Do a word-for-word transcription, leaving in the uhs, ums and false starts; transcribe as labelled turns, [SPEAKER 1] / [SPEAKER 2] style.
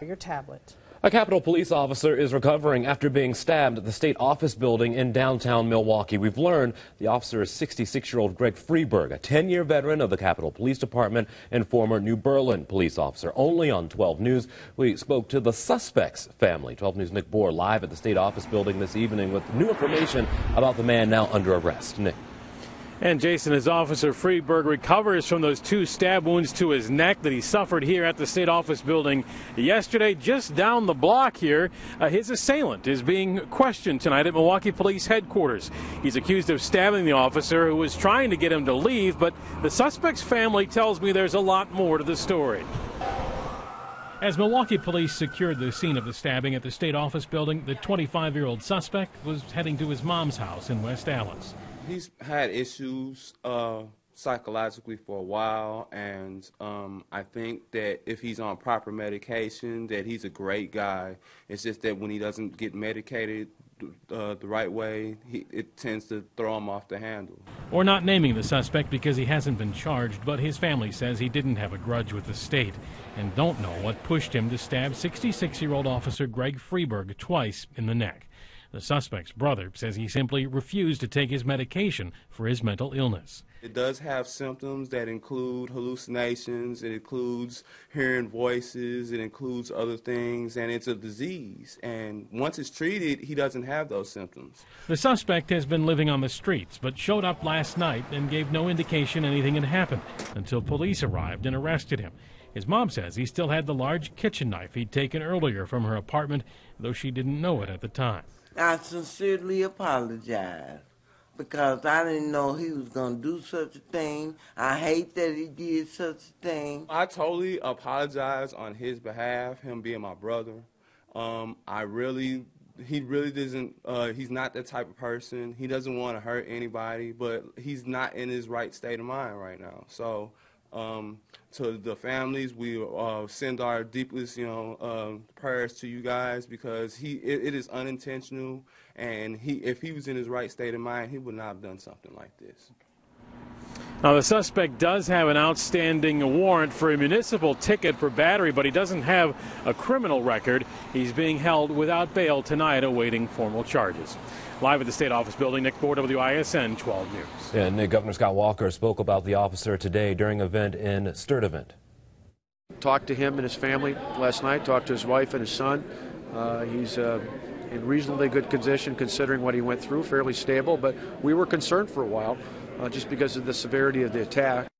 [SPEAKER 1] your tablet.
[SPEAKER 2] A Capitol Police officer is recovering after being stabbed at the state office building in downtown Milwaukee. We've learned the officer is sixty-six-year-old Greg Freeberg, a ten-year veteran of the Capitol Police Department and former New Berlin police officer. Only on twelve News, we spoke to the suspect's family. twelve News' Nick Bohr live at the state office building this evening with new information about the man now under arrest. Nick.
[SPEAKER 3] And Jason, as Officer Freeberg recovers from those two stab wounds to his neck that he suffered here at the state office building yesterday, just down the block here, uh, his assailant is being questioned tonight at Milwaukee Police Headquarters. He's accused of stabbing the officer who was trying to get him to leave, but the suspect's family tells me there's a lot more to the story. As Milwaukee police secured the scene of the stabbing at the state office building, the twenty-five-year-old suspect was heading to his mom's house in West Allis.
[SPEAKER 4] He's had issues uh, psychologically for a while, and um, I think that if he's on proper medication, that he's a great guy. It's just that when he doesn't get medicated uh, the right way, he, it tends to throw him off the handle.
[SPEAKER 3] We're not naming the suspect because he hasn't been charged, but his family says he didn't have a grudge with the state and don't know what pushed him to stab sixty-six-year-old Officer Greg Freeberg twice in the neck. The suspect's brother says he simply refused to take his medication for his mental illness.
[SPEAKER 4] It does have symptoms that include hallucinations, it includes hearing voices, it includes other things, and it's a disease. And once it's treated, he doesn't have those symptoms.
[SPEAKER 3] The suspect has been living on the streets, but showed up last night and gave no indication anything had happened until police arrived and arrested him. His mom says he still had the large kitchen knife he'd taken earlier from her apartment, though she didn't know it at the time.
[SPEAKER 5] I sincerely apologize because I didn't know he was going to do such a thing. I hate that he did such a thing.
[SPEAKER 4] I totally apologize on his behalf, him being my brother. Um, I really, he really doesn't, uh, he's not that type of person. He doesn't want to hurt anybody, but he's not in his right state of mind right now. So um, to the families, we uh, send our deepest, you know, uh, prayers to you guys because he, it, it is unintentional, and he, if he was in his right state of mind, he would not have done something like this.
[SPEAKER 3] Now, the suspect does have an outstanding warrant for a municipal ticket for battery, but he doesn't have a criminal record. He's being held without bail tonight, awaiting formal charges. Live at the state office building, Nick Bohr, W I S N twelve News.
[SPEAKER 2] Yeah, Nick, Governor Scott Walker spoke about the officer today during an event in Sturtevant.
[SPEAKER 6] Talked to him and his family last night, talked to his wife and his son. Uh, he's uh, in reasonably good condition considering what he went through, fairly stable, but we were concerned for a while uh, just because of the severity of the attack.